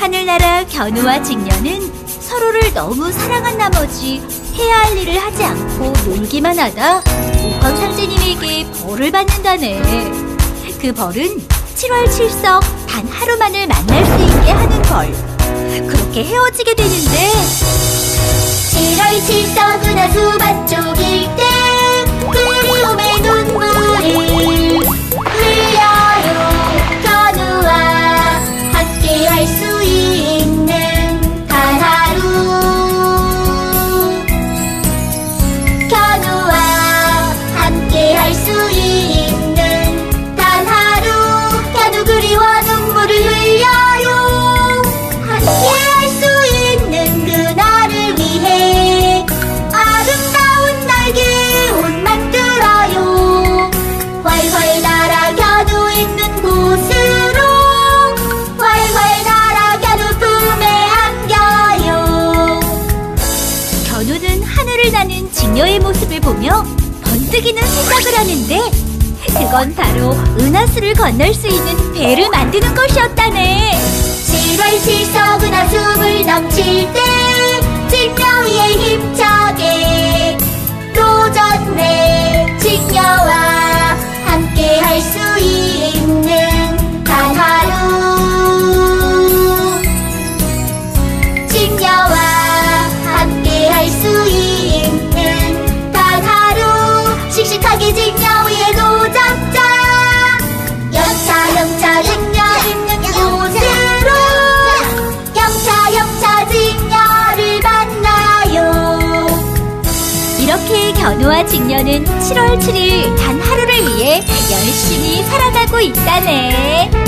하늘나라 견우와 직녀는 서로를 너무 사랑한 나머지 해야 할 일을 하지 않고 놀기만 하다 옥황상제님에게 벌을 받는다네. 그 벌은 7월 7석 단 하루만을 만날 수 있게 하는 벌. 그렇게 헤어지게 되는데 7월 7석은 하수밭 쪽일 때 그리움의 눈물을 흘려요. 견우와 함께 할 수 있는 단 하루. 견우와 함께 할 수 있는 단 하루. 견우 그리워 눈물을 흘려요. 함께 할 수 있는 그날을 위해 아름다운 날개 옷 만들어요. 활활 날아 견우 있는 곳으로 활활 날아 견우 품에 안겨요. 견우는 하늘을 나는 직녀의 모습을 보며 번뜩이는 생각을 하는데 그건 바로 은하수를 건널 수 있는 배를 만드는 것이었다네. 7월 7석은 하수물 넘칠 때 직녀 위에 힘차게 도전해. 직녀와 함께 할 수 있는 단 하루. 직녀와 함께 할 수 있는 단 하루. 씩씩하게 직녀 위에 도잡자. 영차 직녀 있는 곳으로 영차 직녀를 만나요. 이렇게 견우와 직녀는 7월 7일 단 하루를 위해 열심히 살아가고 있다네.